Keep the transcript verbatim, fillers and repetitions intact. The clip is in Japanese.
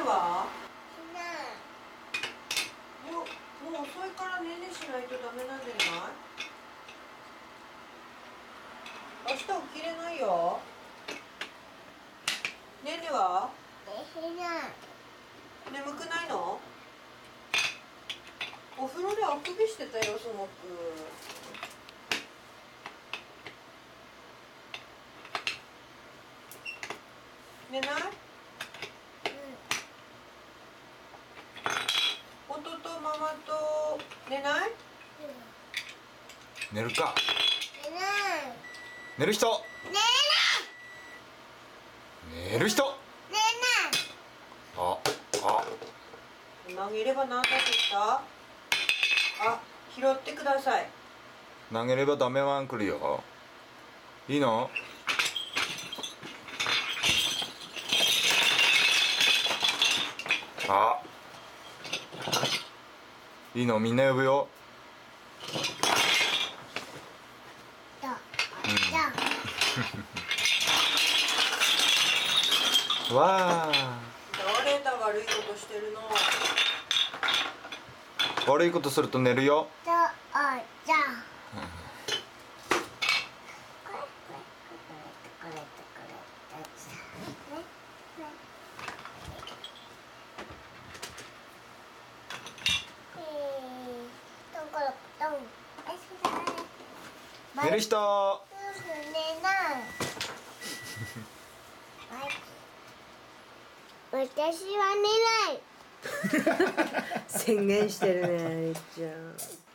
はもう、もう遅いからねんねしないとダメなんじゃない？明日起きれないよ。ねんねは眠くないの？お風呂であくびしてたよ、すごく。寝ない？弟とママと寝ない？ 寝るか。 寝ない。 寝る人。 寝ない。 寝る人。 寝ない。 あ、あ。 投げれば何だって言った？あ、拾ってください。 投げればダメワン来るよ。いいの？あ。いいの、みんな呼ぶよ。うん、わあ。 誰だ悪いことしてるの？ 悪いことすると寝るよ。 じゃあ、じゃあ。これこれこれこれこれこれ。 寝る人。 寝ない。私は寝ない。 宣言してるね、りっちゃん。